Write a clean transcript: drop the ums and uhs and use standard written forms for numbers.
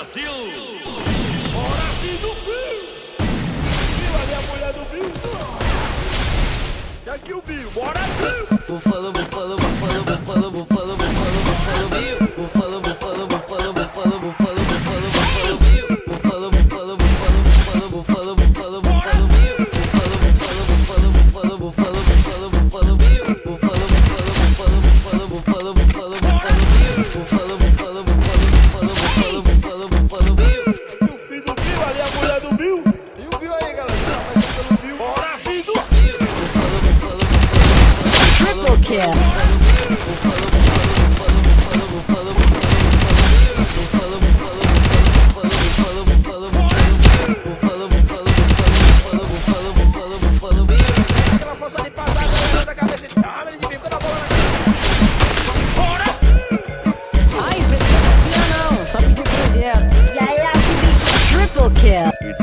Brasil! Bora, filho do Bill! Viu ali a mulher do Bill? E aqui o Bill, bora, Bill! Bufalo, bufalo, bufalo, bufalo, bufalo, bufalo, bufalo, Bill. Bufalo, bufalo, bufalo, bufalo, bufalo, bufalo, bufalo, Bill. Bufalo, bufalo, bufalo, bufalo, bufalo, bufalo, bufalo, Bill. Bufalo, bufalo, bufalo, bufalo, bufalo, bufalo, bufalo, Bill. Bufalo, bufalo, bufalo, bufalo, bufalo, bufalo, bufalo, Bill. Bufalo, bufalo, bufalo, bufalo, bufalo, bufalo, bufalo, Bill. Aqui o filho do Bill, ali a mulher do Bill. E o Bill aí, galera? Tá passando pelo Bill. Bora, filho do Bill! Triple kill. Aquela força de passar, galera, da cabeça de carro, de bico na bola. Bora! Ai, não, só pediu projeto. E aí, triple kill.